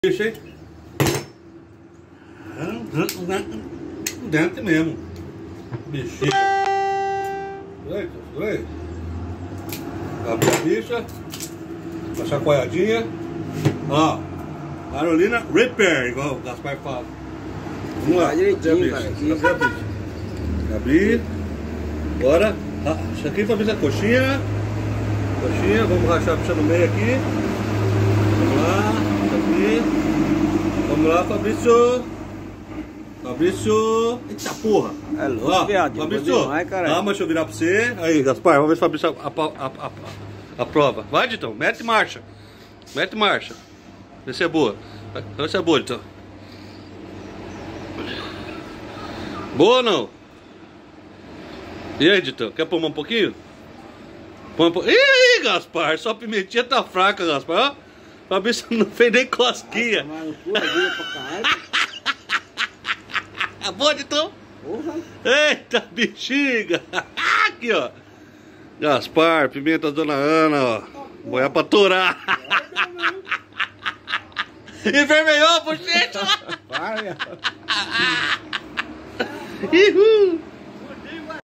Bicho, hein? Dentro mesmo. Bexiga. Dois. Abre a bicha. Uma chacoalhadinha. Ó. Carolina Repair, igual o Gaspar fala. Vamos lá. Direitinho, cara. Abrir. Agora. Isso aqui pra ver a coxinha. Coxinha. Vamos rachar a bicha no meio aqui. Vamos lá. Vamos lá, Fabrício. Eita porra. É louco, viado. Fabrício. Calma, deixa eu virar pra você. Aí, Gaspar, vamos ver se o Fabrício aprova. Vai, Ditão, mete marcha. Vê se é boa. Vê se é boa, Ditão. Boa ou não? E aí, Ditão, quer pôr um pouquinho? Põe um pouquinho. Ih, Gaspar, só a pimentinha tá fraca, Gaspar. Ó. Fabrício não fez nem cosquinha. Boa, Ditão? Eita, bexiga. Aqui, ó. Gaspar, Pimentas, Dona Ana, ó. Boia pra torar. Envermelhou a bochecha. Para, Uhul.